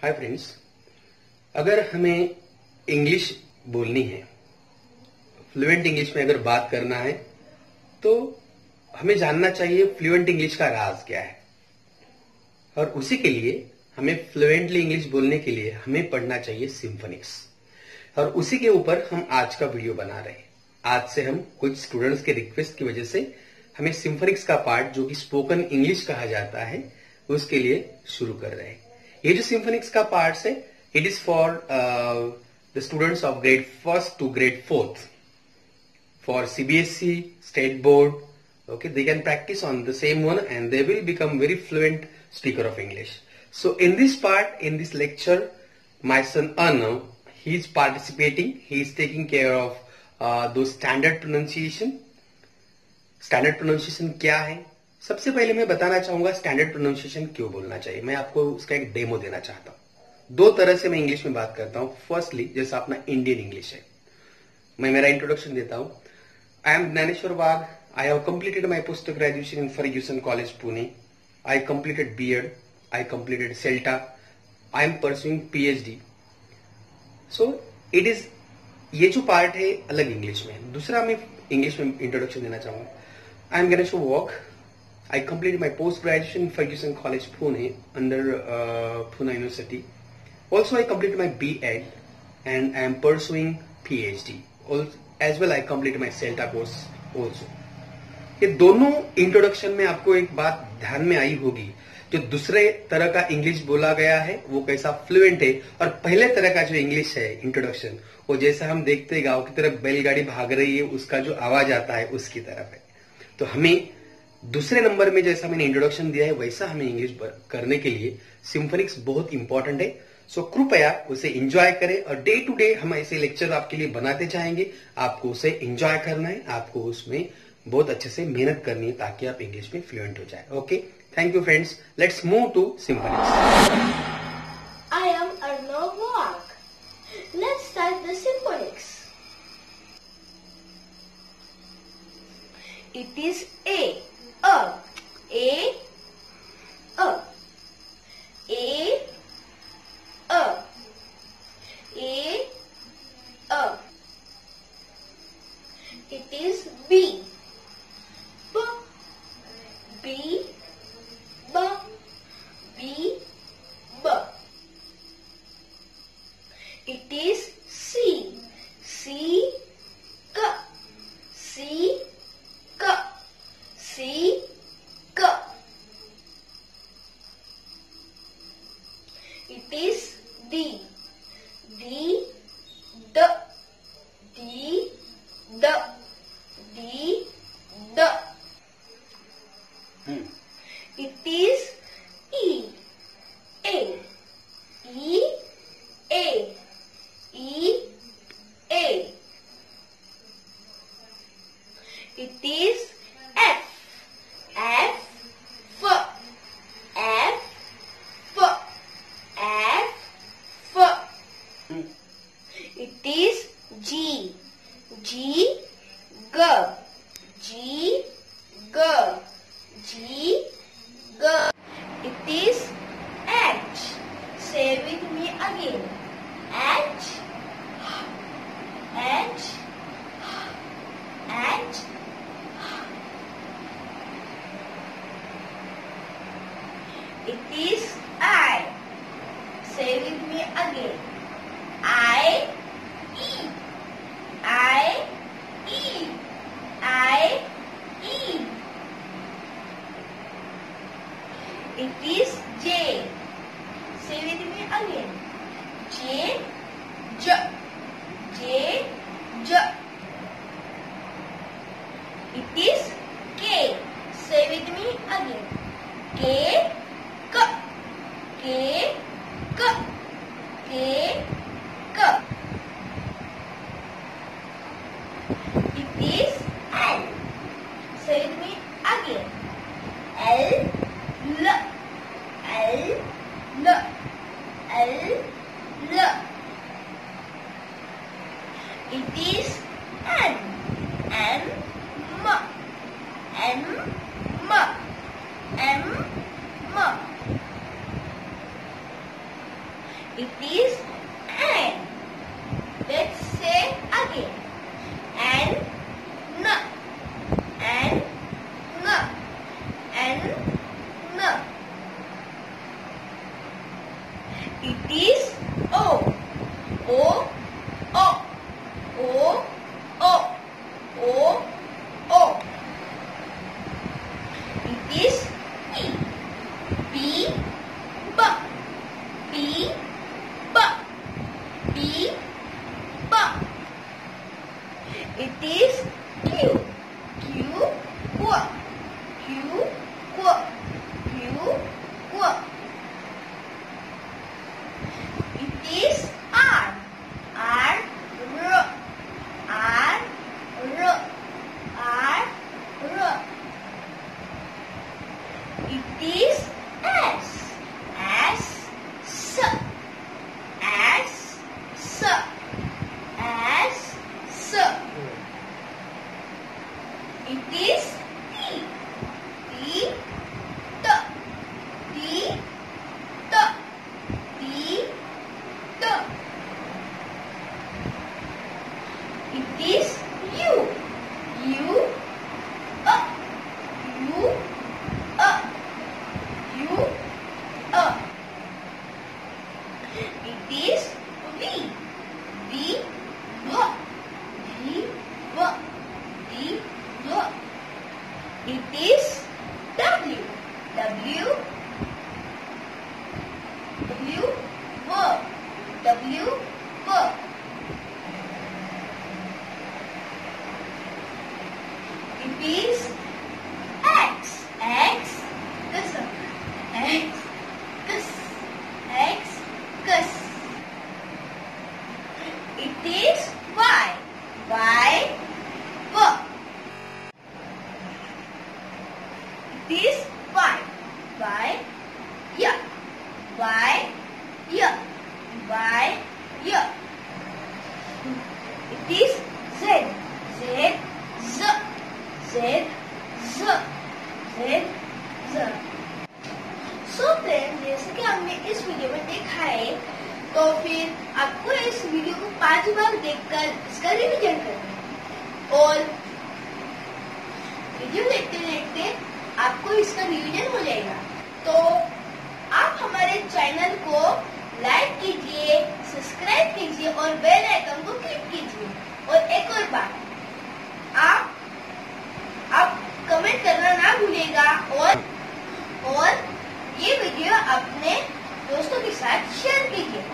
Hi friends, अगर हमें English बोलनी है, फ्लुएंट इंग्लिश में अगर बात करना है तो हमें जानना चाहिए फ्लुएंट इंग्लिश का राज क्या है। और उसी के लिए हमें फ्लुएंटली इंग्लिश बोलने के लिए हमें पढ़ना चाहिए सिम्फोनिक्स। और उसी के ऊपर हम आज का वीडियो बना रहे हैं। आज से हम कुछ स्टूडेंट्स के रिक्वेस्ट की वजह से हमें सिम्फोनिक्स का पार्ट जो कि स्पोकन इंग्लिश कहा जाता है उसके लिए शुरू कर रहे हैं। ये जो सिम्फोनिक्स का पार्ट है, it is for the students of grade 1st to grade 4th for CBSE state board. Okay, they can practice on the same one and they will become very fluent speaker of English. So in this part, in this lecture, my son Arnav, he is participating. He is taking care of those standard pronunciation. Standard pronunciation क्या है? सबसे पहले मैं बताना चाहूंगा standard pronunciation क्यों बोलना चाहिए। मैं आपको उसका एक डेमो देना चाहता हूं। दो तरह से मैं इंग्लिश में बात करता हूं। फर्स्टली, जैसा अपना इंडियन इंग्लिश है, मैं मेरा इंट्रोडक्शन देता हूं। I am Dnyaneshwar Wagh. I have completed my post graduation in Fergusson college Pune. I completed BEd. I completed CELTA. I am pursuing PhD। So it is, ये जो पार्ट है अलग इंग्लिश में। दूसरा मैं इंग्लिश में इंट्रोडक्शन देना चाहूंगा। I am Ganesh Wagh. I completed my post-graduation in Ferguson College, Pune, under Pune University. Also, I completed my B.Ed and I am pursuing PhD. As well, I completed my CELTA course also. ये दोनों introduction में आपको एक बात ध्यान में आई होगी, जो दूसरे तरह का इंग्लिश बोला गया है वो कैसा फ्लुएंट है, और पहले तरह का जो इंग्लिश है इंट्रोडक्शन, वो जैसा हम देखते हैं गांव की तरफ बैलगाड़ी भाग रही है उसका जो आवाज आता है उसकी तरफ है। तो हमें दूसरे नंबर में जैसा मैंने इंट्रोडक्शन दिया है वैसा हमें इंग्लिश करने के लिए सिम्फोनिक्स बहुत इंपॉर्टेंट है। सो कृपया उसे एंजॉय करें और डे टू डे हम ऐसे लेक्चर आपके लिए बनाते जाएंगे। आपको उसे एंजॉय करना है, आपको उसमें बहुत अच्छे से मेहनत करनी है ताकि आप इंग्लिश में फ्लुएंट हो जाए। Okay, thank you friends. Let's move to symphonics. I am Arnav Wagh. Let's start the Symphonics. It is a, a, a, a, a, a, a, a. It is B, b, b, b, b, b. It is C, C, k, C, k, C, k. It is D, D, d, D, d, D, d. It is E, A, E, A, E, A. It is F, F, F, F, F, F. It is G, G, G, G, G, G, G. It is H. Say with me again. H, H, H. It is I. Say with me again. I, E, I, E, I, E. It is J. Say with me again. J, J, J, J. It is K. Say with me again. K, K, K, K, K, K. It is L. Say with me again. L, L, L, L, L, L. It is N, N, M, N, M, M, M. It is an. Let's say again. An, n, an, n, an, n. It is o. O, o, o, o, o, o. It is p. P, b, p, b, p, b. It is q. Q, qu, q, qu, q, qu. It is r. R, r, r, r, r, r. It is s. S, s, s, s, s, s. It is t. T, t, t, t, t, t. It is u. U, u, u, It is v. V, v, v, v, v, v. It is w. W, w, v, w, v. It is x. X, this, x, this, x, this. It is y. Y, v. It is y. Y, y. Y, y. Y, y. It is z. Z, z. Z, z. Z, z. So friends, जैसे कि हमने इस video में देखा है, तो फिर आपको इस वीडियो को 5 बार देखकर इसका रिवीजन करना है और वीडियो देखते देखते आपको इसका रिवीजन हो जाएगा। तो आप हमारे चैनल को लाइक कीजिए, सब्सक्राइब कीजिए और बेल आइकन को क्लिक कीजिए। और एक और बात, आप कमेंट करना ना भूलिएगा और ये वीडियो अपने दोस्तों के साथ शेयर कीजिए।